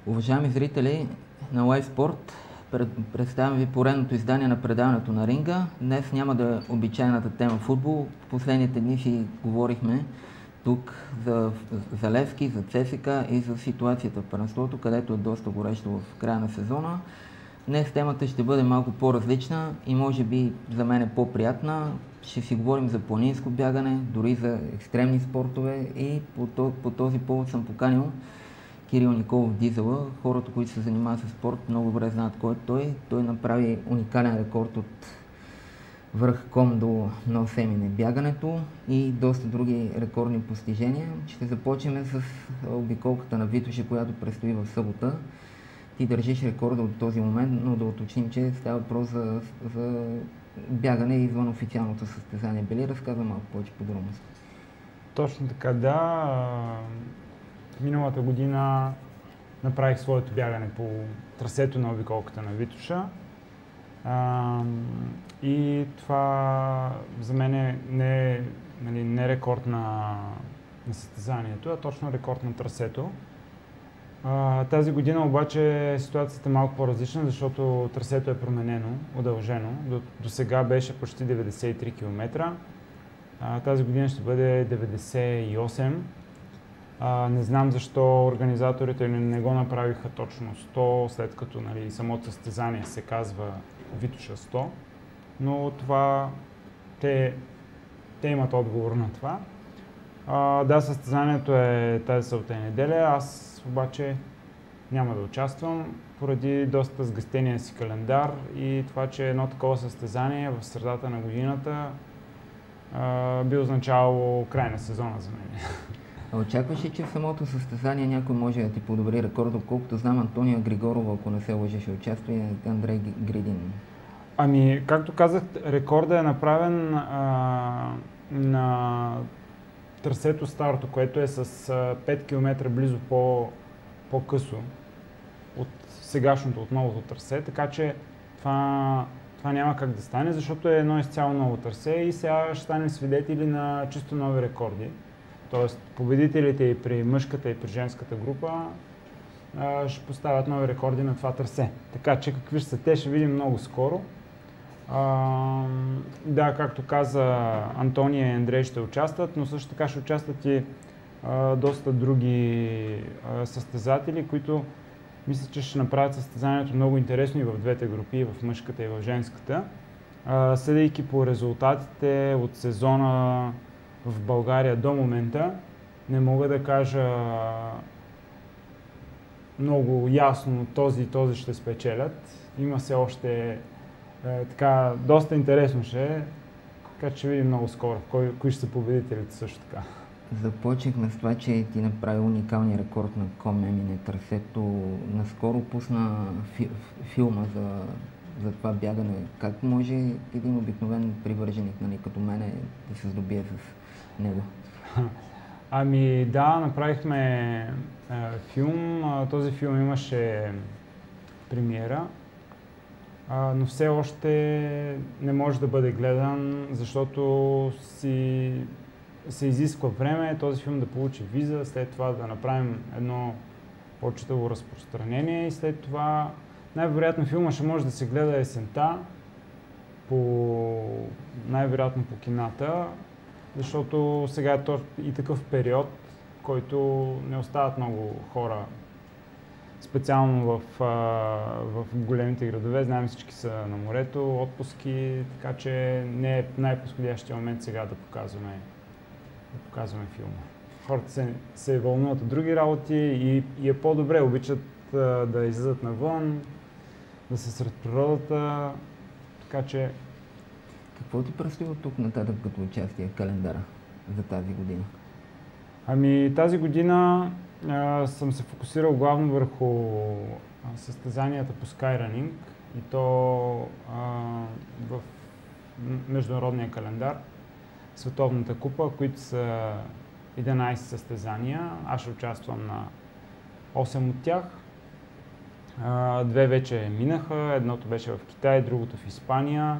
Уважаеми зрители на LiveSport, представям ви поредното издание на предаването на Ринга. Днес няма да е обичайната тема футбол. В последните дни си говорихме тук за Левски, за ЦСКА и за ситуацията в първенството, където е доста горещо в края на сезона. Днес темата ще бъде малко по-различна и може би за мен е по-приятна. Ще си говорим за планинско бягане, дори за екстремни спортове и по този повод съм поканил Кирил Николов Дизела. Хората, които се занимават с спорт, много добре знаят кой е той. Той направи уникален рекорд от връх Ком до нос Емине бягането и доста други рекордни постижения. Ще започнем с обиколката на Витоша, която предстои в събота. Ти държиш рекорда от този момент, но да уточним, че става въпрос за бягане извън официалното състезание. Бели разказва малко повече подробности. Точно така, да. Миналата година направих своето бягане по трасето на обиколката на Витоша. И това за мен не рекорд на състезанието, а точно рекорд на трасето. Тази година обаче ситуацията е малко по-различна, защото трасето е променено, удължено. До сега беше почти 93 км. Тази година ще бъде 98. Не знам защо организаторите не го направиха точно 100, след като самото състезание се казва Витоша 100. Но това те имат отговор на това. Да, състезанието е тази събота и неделя, аз обаче няма да участвам поради доста сгъстения си календар и това, че едно такова състезание в средата на годината би означавало край на сезона за мен. Очакваш ли, че в самото състезание някой може да ти подобри рекорда, колкото знам Антония Григорова, ако не се лъжа, ще участва и Андрей Гридин? Както казах, рекорда е направен на трасето старото, което е с 5 км близо по-късо от сегашното, от новото трасе, така че това няма как да стане, защото е едно изцяло ново трасе и сега ще станем свидетели на чисто нови рекорди. Тоест победителите и при мъжката и при женската група ще поставят нови рекорди на това трасе. Така че какви ще са те, ще видим много скоро. Да, както каза, Антония и Андрей ще участват, но също така ще участват и доста други състезатели, които мисля, че ще направят състезанието много интересно и в двете групи, и в мъжката и в женската. Съдейки по резултатите от сезона в България до момента, не мога да кажа много ясно този и този ще спечелят. Има все още така, доста интересно ще е, така че ще видим много скоро кои ще са победителите също така. Започнахме с това, че ти направи уникалния рекорд на Ком Емине трасето. Наскоро пусна филма за това бягане. Как може един обикновен привърженик, като мене, да се здобие с него? Да, направихме филм. Този филм имаше премиера, но все още не може да бъде гледан, защото се изисква време този филм да получи виза, след това да направим едно по-читаво разпространение и след това най-вероятно филма ще може да се гледа есента, най-вероятно по кината, защото сега е и такъв период, който не остават много хора, специално в големите градове. Знаем, всички са на морето, отпуски, така че не е най-подходящия момент сега да показваме филма. Хората се вълнуват от други работи и е по-добре, обичат да излизат навън, да са сред природата, така че... Какво ти предстои от тук нататък като участие в календара за тази година? Тази година съм се фокусирал главно върху състезанията по Skyrunning и то в международния календар, Световната купа, които са 11 състезания. Аз ще участвам на 8 от тях. Две вече минаха, едното беше в Китай, другото в Испания.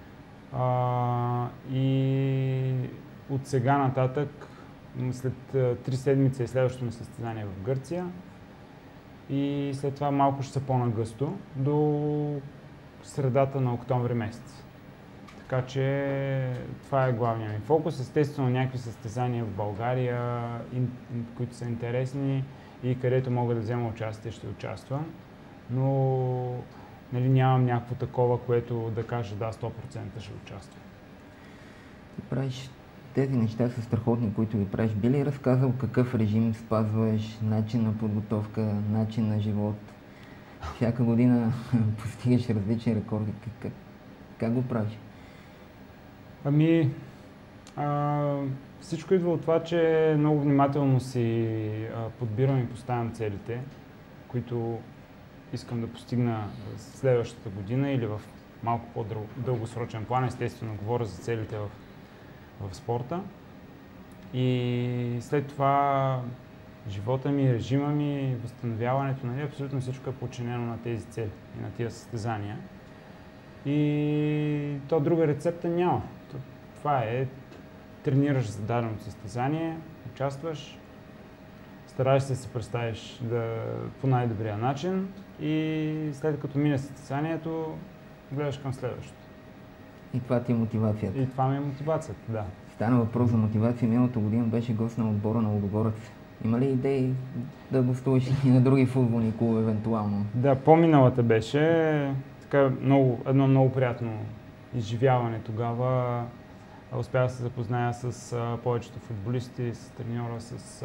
И от сега нататък, след 3 седмици е следващото ми състезание в Гърция. и след това малко ще са по-нагъсто до средата на октомври месец. Така че това е главният ми фокус. Естествено някакви състезания в България, които са интересни и където мога да взема участие, ще участвам. Но нали, нямам някакво такова, което да кажа да, 100% ще участвам. Ти правиш тези неща са страхотни, които ги правиш. Би ли разказал какъв режим спазваш, начин на подготовка, начин на живот? Всяка година постигаш различни рекорди. Как го правиш? Ами, всичко идва от това, че много внимателно си подбирам и поставям целите, които искам да постигна следващата година или в малко по-дългосрочен план. Естествено, говоря за целите в спорта. И след това живота ми, режима ми, възстановяването, нали, абсолютно всичко е подчинено на тези цели и на тези състезания. И то друга рецепта няма. Това е, тренираш за дадено състезание, участваш, стараеш се да се представиш по най-добрия начин и след като мине състезанието, гледаш към следващото. И това ти е мотивацията? И това ми е мотивацията, да. Стана въпрос за мотивация. Миналата година беше гост на отбора на Лудогорец. Има ли идеи да гостуваш и на други футболни клубове евентуално? Да, по-миналата беше така едно много приятно изживяване тогава. Успях да се запозная с повечето футболисти, с треньора,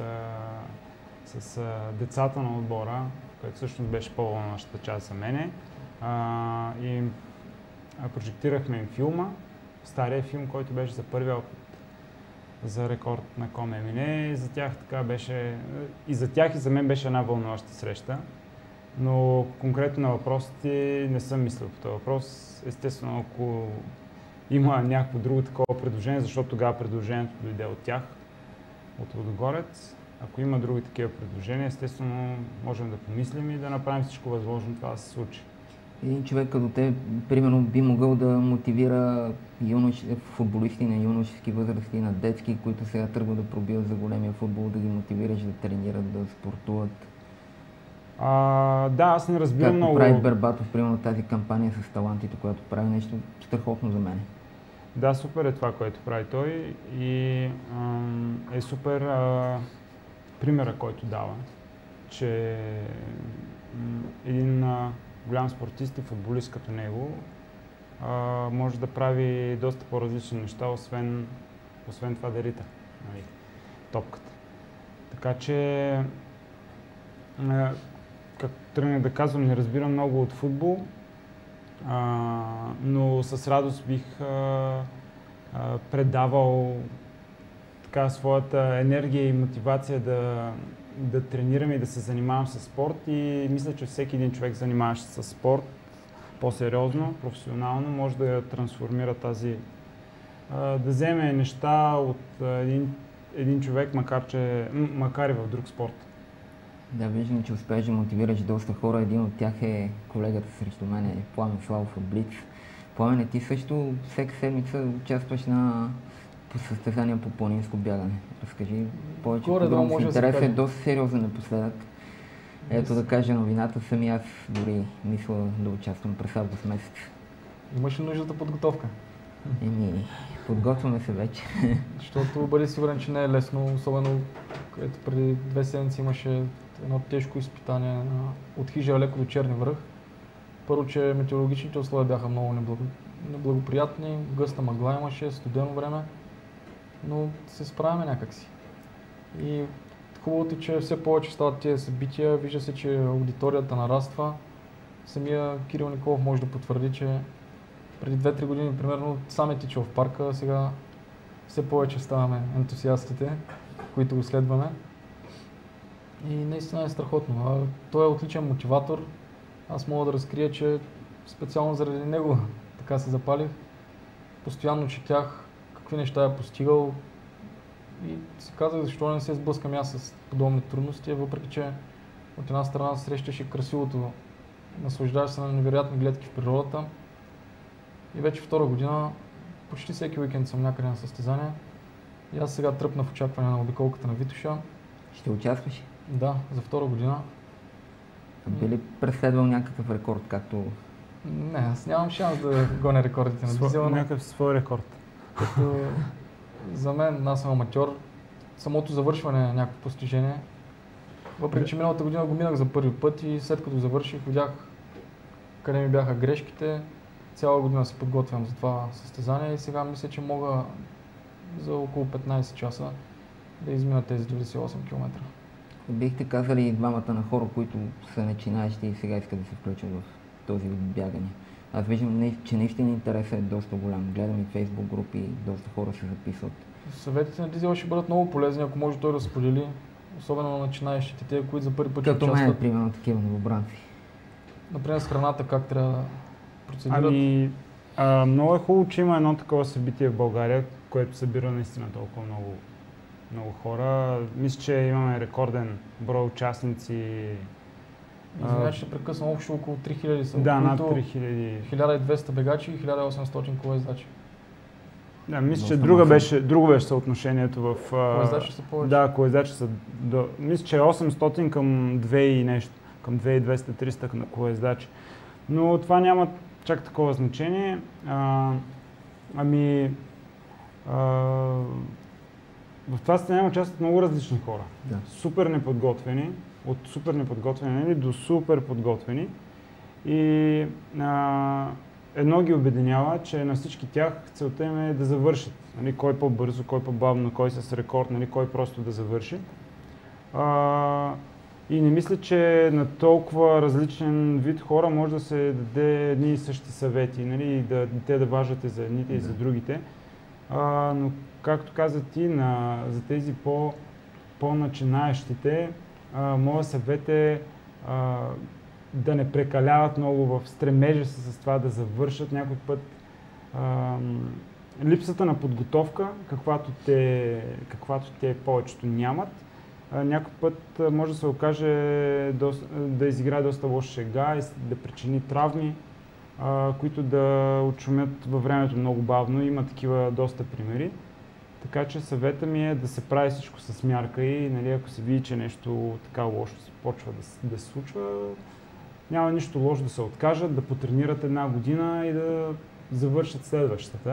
с децата на отбора, което всъщност беше по-вълнуващата част за мене. И прожектирахме им филма, стария филм, който беше за първия опит за рекорд на Комемине. За тях така беше, и за тях и за мен беше една вълнуваща среща. Но конкретно на въпросите не съм мислил по този въпрос. Естествено, ако има някакво друго такова предложение, защото тогава предложението дойде от тях, от Лудогорец. Ако има други такива предложения, естествено можем да помислим и да направим всичко възможно това да се случи. Един човек като те, примерно, би могъл да мотивира футболисти на юношески възрасти, на детски, които сега тръгват да пробиват за големия футбол, да ги мотивираш да тренират, да спортуват. Да, аз не разбирам много. Както прави Бербатов, примерно тази кампания с талантите, която прави, нещо страхотно за мен. Да, супер е това, което прави той и е супер примера, който дава, че един голям спортист и футболист като него може да прави доста по-различни неща, освен това да рита, нали, топката. Така че, как тръгнах да казвам, не разбирам много от футбол, но с радост бих предавал така своята енергия и мотивация да тренирам и да се занимавам с спорт и мисля, че всеки един човек, занимаващ се с спорт по-сериозно, професионално, може да я трансформира тази, да вземе неща от един човек, макар и в друг спорт. Да, виждам, че успееш да мотивираш доста хора. Един от тях е колегата срещу мен, е Пламен Славов от Блиц. Пламен, ти също всяка седмица участваш на състезания по планинско бягане. Разкажи повече подробно. Интересът е доста сериозен напоследък. Ето да кажа новината, сами аз дори мисля да участвам през август месец. Имаш ли нуждата подготовка? Подготвяме се вече. Защото бъди сигурен, че не е лесно, особено където преди 2 седмици имаше едно тежко изпитание от Хижа леко до Черни връх. Първо, че метеорологичните условия бяха много неблагоприятни, гъста мъгла имаше, студено време, но се справяме някакси. И хубавото е, че все повече стават тези събития, вижда се, че аудиторията нараства. Самия Кирил Николов може да потвърди, че преди 2-3 години, примерно, сам е тичал в парка, сега все повече ставаме ентусиастите, които го следваме. И наистина е страхотно. Той е отличен мотиватор. Аз мога да разкрия, че специално заради него така се запалих. Постоянно четях какви неща е постигал и си казах защо не се сблъскам аз с подобни трудности, въпреки че от една страна срещаш и красивото, наслаждаваш се на невероятни гледки в природата. И вече втора година, почти всеки уикенд съм някъде на състезания. И аз сега тръпна в очакване на обиколката на Витоша. Ще участваш? Да, за втора година. Би ли преследвал някакъв рекорд, както... Не, аз нямам шанс да гоня рекордите на дизела. Някакъв свой рекорд. Като за мен, аз съм аматьор, самото завършване е някакво постижение. Въпреки че миналата година го минах за първи път и след като завърших, видях къде ми бяха грешките. Цяла година се подготвям за това състезание и сега мисля, че мога за около 15 часа да измина тези 98 км. Бихте казали и двамата на хора, които са начинаещи и сега искат да се включат в този вид бягане. Аз виждам, че наистина интересът е доста голям. Гледам и фейсбук групи, доста хора се записват. Съветите на Дизел ще бъдат много полезни, ако може той да сподели, особено на начинаещите, те, които за първи път ще участват. Като мен, примерно, такива новобранци. Например, с храната как трябва да процедират? Много е хубаво, че има едно такова събитие в България, което събира наистина толкова много хора. Мисля, че имаме рекорден брой участници. Извинявай, че прекъсвам, общо около 3000 са. Да, над 3000. 1200 бегачи и 1800 колоездачи. Да, мисля, че друго беше съотношението в... Колоездачи са повече. Да, колоездачи са... Мисля, че е 800 към 2 и нещо. Към 2200-300 на колоездачи. Но това няма чак такова значение. В това състезание участват много различни хора. Да. Супер неподготвени, от супер неподготвени до супер подготвени. И едно ги обединява, че на всички тях целта им е да завършат. Нали, кой по-бързо, кой по-бавно, кой с рекорд, нали, кой просто да завърши. И не мисля, че на толкова различен вид хора може да се даде едни и същи съвети, нали, и те да важат и за едните и за другите. Но както каза ти, за тези по-начинаещите, моят съвет е да не прекаляват много в стремежа си с това да завършат. Някой път липсата на подготовка, каквато те повечето нямат, някой път може да се окаже да изиграе доста лоша шега и да причини травми, които да отшумят във времето много бавно. Има такива доста примери. Така че съвета ми е да се прави всичко с мярка и, нали, ако се види, че нещо така лошо почва да се случва, няма нищо лошо да се откажат, да потренират една година и да завършат следващата.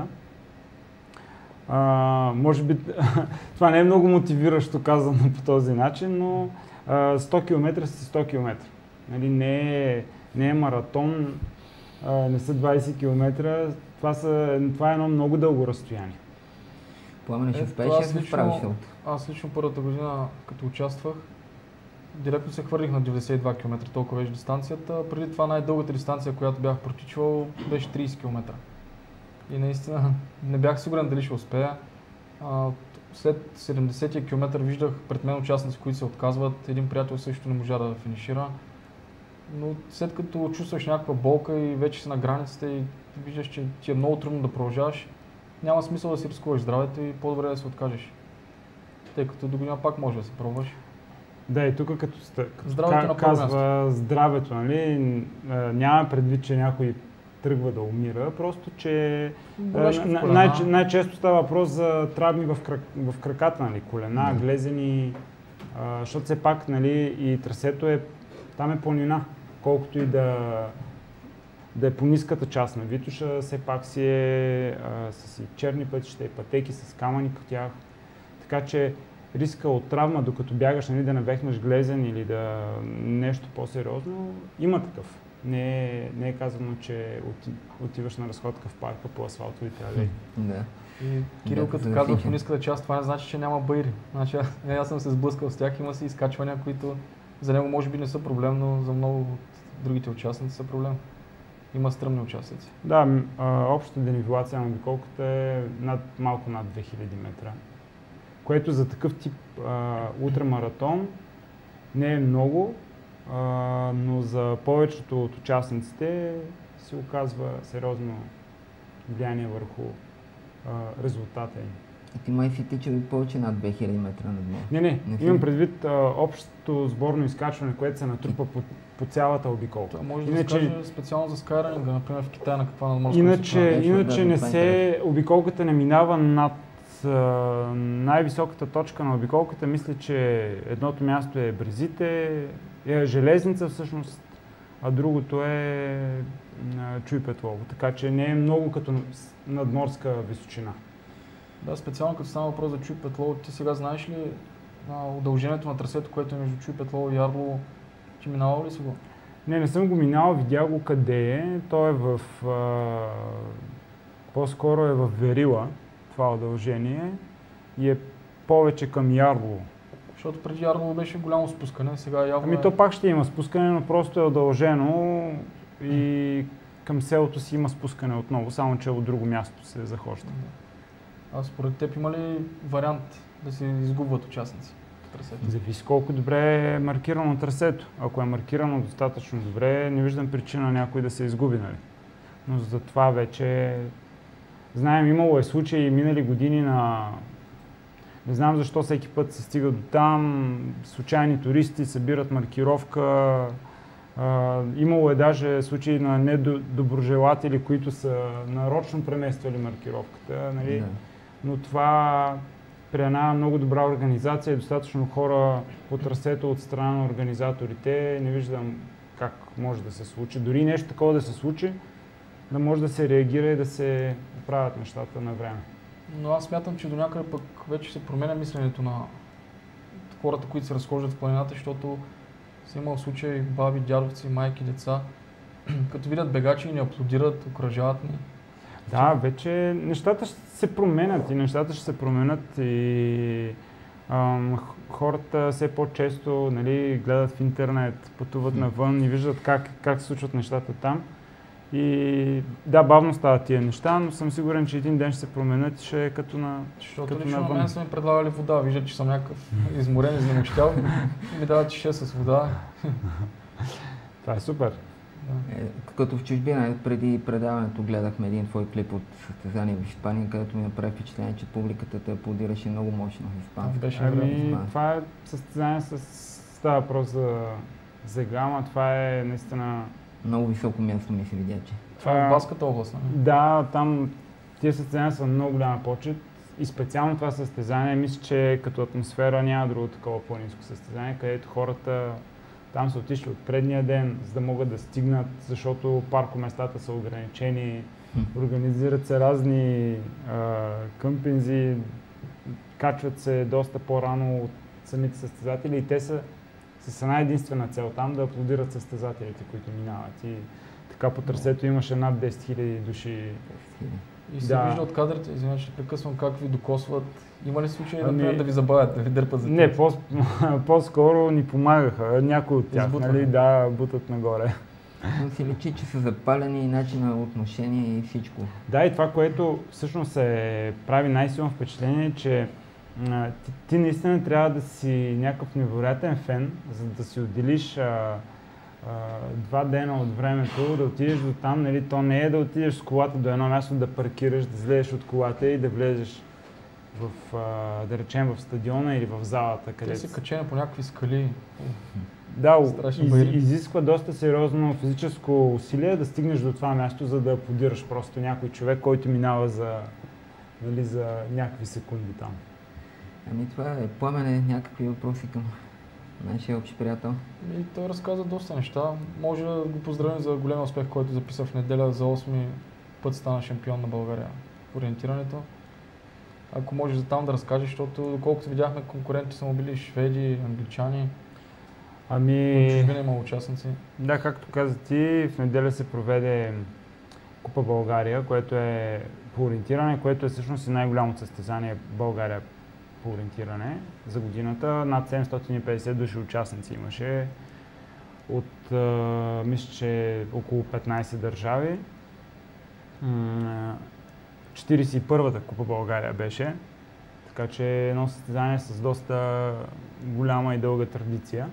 Може би това не е много мотивиращо казано по този начин, но 100 км са 100 км. Нали, не е маратон, не са 20 км, това е едно много дълго разстояние. Пламен, ще успееш да се справиш? Аз лично първата година, като участвах, директно се хвърлих на 92 км, толкова беше дистанцията. Преди това най-дългата дистанция, която бях протичвал, беше 30 км. И наистина не бях сигурен дали ще успея. След 70-я км виждах пред мен участници, които се отказват. Един приятел също не можа да финишира. Но след като чувстваш някаква болка и вече си на границата и виждаш, че ти е много трудно да продължаваш, няма смисъл да си рискуваш здравето и по-добре да се откажеш. Тъй като до година пак може да се пробваш. Да, и тук като казва здравето, нали, няма предвид, че някой тръгва да умира, просто че най-често става въпрос за травми в краката, нали, колена, глезени, защото все пак, нали, и трасето там е планина, колкото и да е по ниската част на Витоша, все пак си е с черни пътища и пътеки с камъни по тях, така че риска от травма, докато бягаш, нали, да навехнеш глезен или да нещо по-сериозно, има такъв. Не е казано, че отиваш на разходка в парка по асфалтовите алеи. Да. И Кирил, като казва в ниската част, това не значи, че няма баири. Значи, аз съм се сблъскал с тях, има си изкачвания, които за него може би не са проблем, но за много от другите участници са проблем. Има стръмни участници. Да, общата денивелация на обиколката е малко над 2000 метра, което за такъв тип ултрамаратон не е много, но за повечето от участниците се оказва сериозно влияние върху резултата им. И ти май си тичал повече над 2000 метра над мен. Не, имам предвид общото сборно изкачване, което се натрупа по цялата обиколка. Може да се каже специално за скайрънинга, например в Китай на каква надморска височина. Иначе обиколката не минава над най-високата точка на обиколката мисля, че едното място е Брезите, е Железница всъщност, а другото е Чуй Петлово. Така че не е много като надморска височина. Да, специално като стана въпрос за Чуй Петлово, ти сега знаеш ли удължението на трасето, което е между Чуй Петлово и Ярлово, ти минавал ли си го? Не съм го минал, видях го къде е. Той е в... по-скоро е в Верила, това удължение, и е повече към Ярлово. Защото преди Ярлово беше голямо спускане, сега явно то пак ще има спускане, но просто е удължено и към селото си има спускане отново, само че от друго място се захожда. А според теб има ли вариант да се изгубват участници в трасето? Зависи колко добре е маркирано трасето. Ако е маркирано достатъчно добре, не виждам причина някой да се изгуби, нали? Но за това вече знаем, имало е случаи минали години на... Не знам защо всеки път се стига до там, случайни туристи събират маркировка. Имало е даже случаи на недоброжелатели, които са нарочно премествали маркировката, нали? Но това при една много добра организация и достатъчно хора по трасето от страна на организаторите, не виждам как може да се случи. Дори нещо такова да се случи, да може да се реагира и да се оправят нещата на време. Но аз смятам, че до някъде пък вече се променя мисленето на хората, които се разхождат в планината, защото съм имал случаи баби, дядовци, майки, деца, като видят бегачи и ни аплодират, окръжават ни. Да, вече нещата ще се променят и хората все по-често, нали, гледат в интернет, пътуват навън и виждат как се случват нещата там. И да, бавно стават тия неща, но съм сигурен, че един ден ще се променят и ще е като на... Защото лично на мен са ми предлагали вода, виждат, че съм някакъв изморен, изнемощял и ми дават чеше с вода. Това е супер. Като в чужбина, преди предаването гледахме един твой клип от състезание в Испания, където ми направи впечатление, че публиката те аплодираше много мощно в испански. Това е състезание става въпрос за гама, това е наистина... Много високо място ми се видя, че. Това е в Баската област, не? Да, там тия състезания са много голяма почет и специално това състезание, мисля, че като атмосфера няма друго такова планинско състезание, където хората там са отишли от предния ден, за да могат да стигнат, защото паркоместата са ограничени, организират се разни къмпинзи, качват се доста по-рано от самите състезатели и те са с една единствена цел там да аплодират състезателите, които минават. И така по трасето имаше над 10 000 души. И се вижда от кадрите, извинявай, че прекъсвам, как ви докосват. Има ли случаи, например, да ви забавят, да ви дърпат за Не, по-скоро ни помагаха. Някои от тях, нали, да, бутат нагоре. Но си личи, че са запалени и начин на отношение и всичко. Да, и това, което всъщност се прави най-силно впечатление, че ти наистина трябва да си някакъв невероятен фен, за да си отделиш 2 дена от времето, да отидеш до там, нали, то не е да отидеш с колата до едно място, да паркираш, да излезеш от колата и да влезеш в, да речем, в стадиона или в залата, където... Те са качени по някакви скали. Да, изисква доста сериозно физическо усилие да стигнеш до това място, за да аплодираш просто някой човек, който минава за някакви секунди там. Ами това е, Пламене, някакви въпроси към нашия общ приятел. И той разказа доста неща. Може да го поздравим за голям успех, който записа в неделя. За 8-ми път стана шампион на България в ориентирането. Ако можеш за там да разкажеш, защото доколкото видяхме, конкуренти са му били шведи, англичани. Ами... Чужбина имало участници. Да, както каза ти, в неделя се проведе Купа България, което е по ориентиране, което е всъщност и най-голямото състезание в България по ориентиране за годината. Над 750 души участници имаше от, мисля, че около 15 държави. 41-та Купа България беше, така че едно състезание с доста голяма и дълга традиция.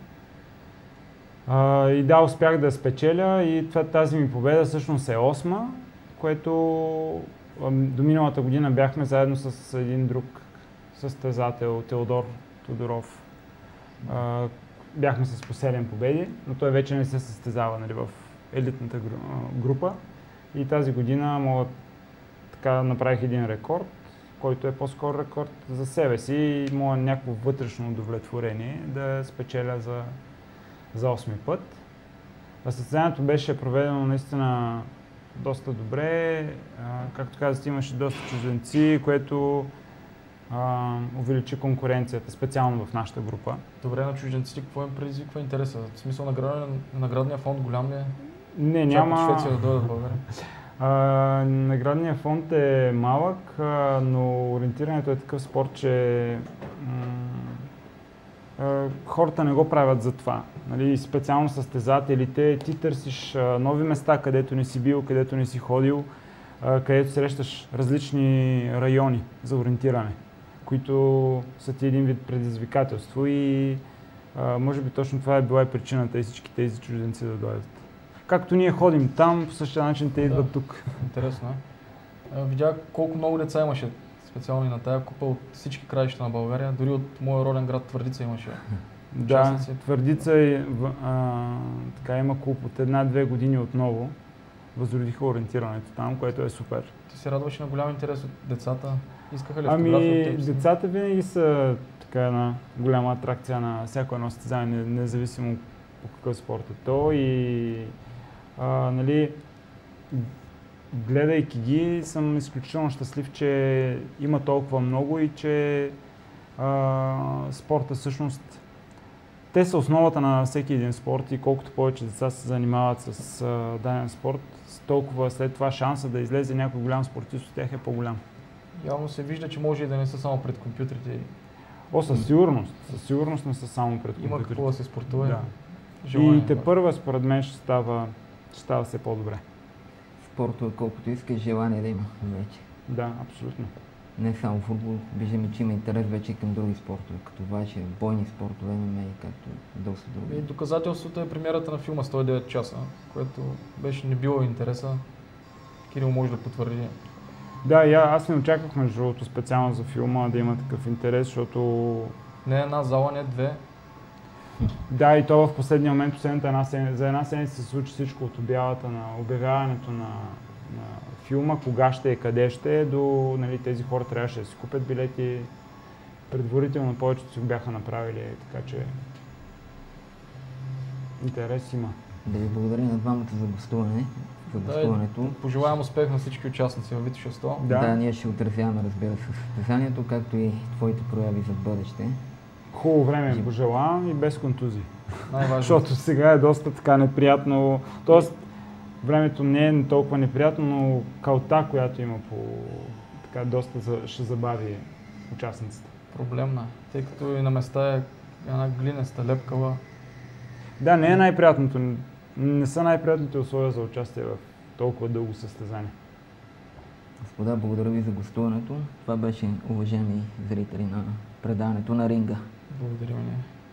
И да, успях да спечеля и тази ми победа всъщност е 8-ма, което до миналата година бяхме заедно с един друг състезател, Теодор Тодоров. Бяхме с по 7 победи, но той вече не се състезава, нали, в елитната група. И тази година направих един рекорд, който е по-скоро рекорд за себе си и моя някакво вътрешно удовлетворение да спечеля за 8-ми път. Състезанието беше проведено наистина доста добре. Както казах, имаше доста чужденци, което увеличи конкуренцията, специално в нашата група. Добре, на чужденците какво им предизвиква интереса? В смисъл наградния фонд голям ли е? Не, няма. Чак от Швеция да дойдат в България. Наградният фонд е малък, но ориентирането е такъв спорт, че хората не го правят за това. Нали, специално състезателите, ти търсиш нови места, където не си бил, където не си ходил, където срещаш различни райони за ориентиране, които са ти един вид предизвикателство и може би точно това е била и причината и всички тези чужденци да дойдат. Както ние ходим там, по същия начин те идват тук. Интересно е. Видях колко много деца имаше специално и на тая купа от всички краища на България, дори от моя роден град Твърдица имаше. Да, Твърдица така има клуб от 1-2 години отново. Възродиха ориентирането там, което е супер. Ти се радваш на голям интерес от децата? Искаха ли автографи от теб? Децата винаги са така една голяма атракция на всяко едно състезание, независимо по какъв спорт е то и нали, гледайки ги съм изключително щастлив, че има толкова много и че спорта всъщност те са основата на всеки един спорт и колкото повече деца се занимават с даден спорт, толкова след това шанса да излезе някой голям спортист от тях е по-голям. Явно се вижда, че може и да не са само пред компютрите. Със сигурност. Със сигурност не са само пред компютрите. Има какво да се спортува. Да. Желание, и тепърва според мен ще става все по-добре. Спортове колкото искаш, желание да има вече. Да, абсолютно. Не само футбол, виждаме, че има интерес вече и към други спортове, като ваше, бойни спортове, ММА и както доста други. И доказателството е премиерата на филма 109 часа, което беше не било интереса. Кирил може да потвърди. Да, аз не очаквах между другото специално за филма да има такъв интерес, защото... Не една зала, не две. Да, и то в последния момент, за една седмица се случи всичко от обявяването на филма, кога ще е, къде ще е, до нали, тези хора трябваше да си купят билети. Предварително повечето си го бяха направили, така че интерес има. Да ви благодаря на двамата за гостуването. Пожелавам успех на всички участници в Витоша 100. Да, ние ще отразяваме, разбира се, състезанието, както и твоите прояви за бъдеще. Хубаво време пожелавам и без контузии. Най-важно. Защото сега е доста така неприятно. Тоест, времето не е толкова неприятно, но калта, която има така доста ще забави участниците. Проблемна, тъй като и на места е една глинеста, лепкава. Да, не е най-приятното. Не са най-приятните условия за участие в толкова дълго състезание. Господа, благодаря ви за гостуването. Това беше, уважаеми зрители, на предаването на Ринга. Благодаря ви.